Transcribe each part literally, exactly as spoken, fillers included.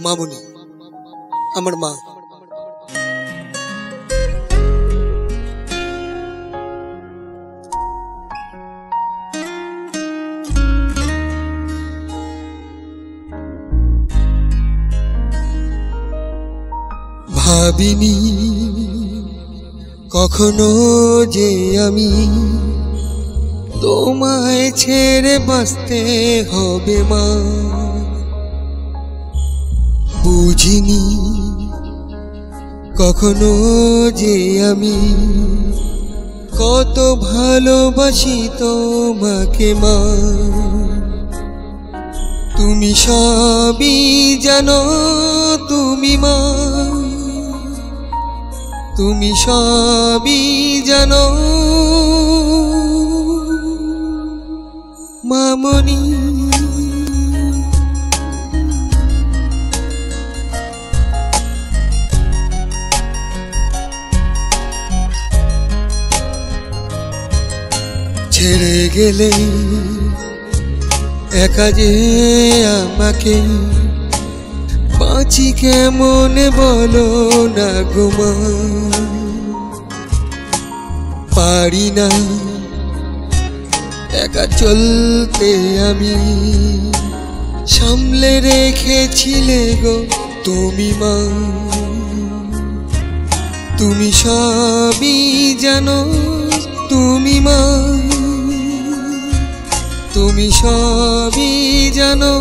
মামনি আমার মা। ভাবিনি কখনো যে আমি তোমায় ছেড়ে বাঁচতে হবে মা। বুঝিনি কখনো যে আমি কত ভালোবাসি তোমাকে মা। তুমি সবই জানো তুমি মা, তুমি সবই জানো মামনি। ছেড়ে গেলে একা যে আমাকে বাঁচি কেমন বলো না গো মা। পারি না একা চলতে আমি, সামলে রেখেছিলে গো তুমি মা। তুমি সবই জানো তুমি মা, তুমি সবই জানো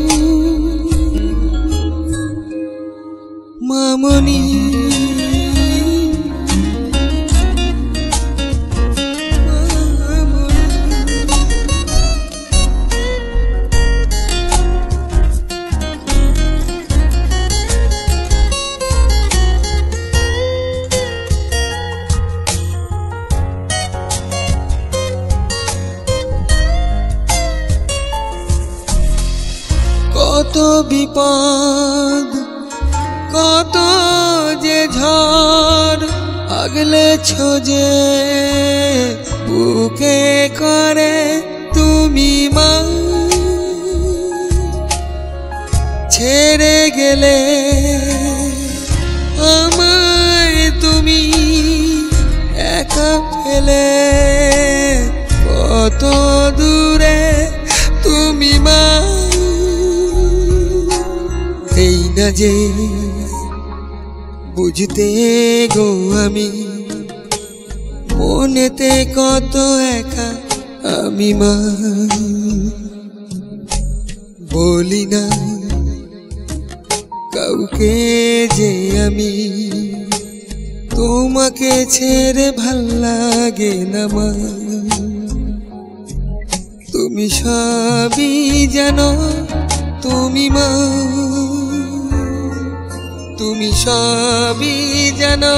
মামনি। কত বিপদ কত যে ঝড় আগলেছ যে বুকে করে তুমি মা। ছেড়ে গেলে আমায় তুমি একা ফেলে কত দূরে তুমি মা। এই না যে বুঝতে গো আমি মনেতে কত একা আমি মা। বলি না কাউকে যে আমি তোমাকে ছেড়ে ভাল লাগে না মা। তুমি সবই জানো তুমি মা, তুমি সবই জানো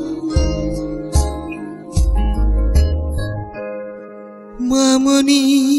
মামনি।